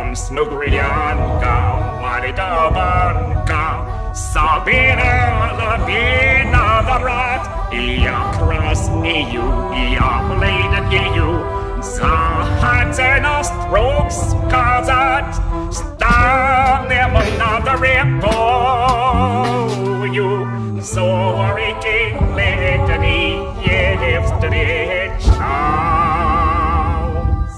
Смуглянка, валидованка, собирала виноват. И я краснею, и я бледнею, захотела строк сказать, станем над рекою, зорьки летние встречать.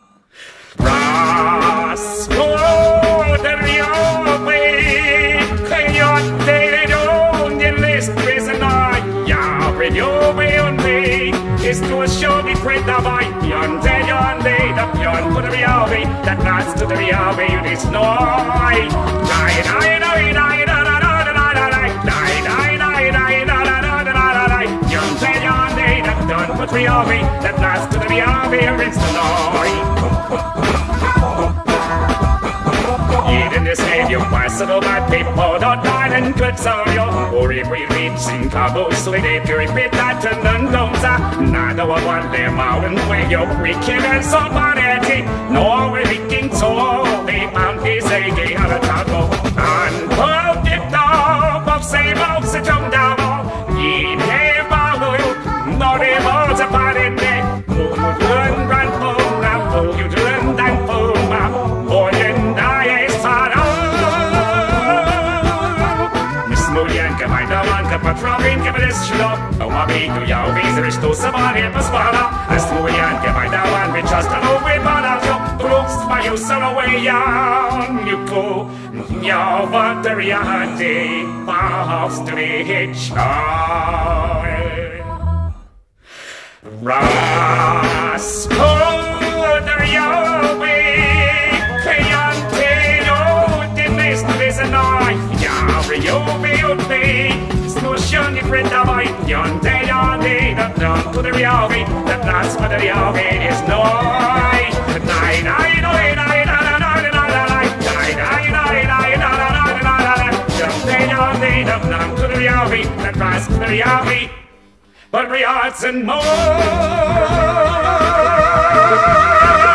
Рассмотрёвый, не лист признаний, Reunion is to show me great давай Yonde, the pion for the reality that lasts to the reality it is noise. Yonde, that done for the reality that lasts to the reality it's the noise. In this radio, possible my people don't die and good so you or if we reach in Cabo, so they repeat that to Nundoza. Nada of one them out and way you we kill and somebody. No, we're leaking so they found this a gay on a taco and put it off of same old sit down. Ye never will, not able to find it. Run, pull, you turn and pull, boy, and I is Смуглянка, майдаванка, потравинка, блесчила. Умобиту я увидел, что собака поспала. А Смуглянка, майдаван, ведь часто новый подал. Друг свою соловейянку, я в отряде повстречаю. Рассмотрёвый, смущенный предавай, Yonde, that down to the reality, that lasts for the reality is noise. Yonde, that down to the reality, that lasts for the reality, but we are and more.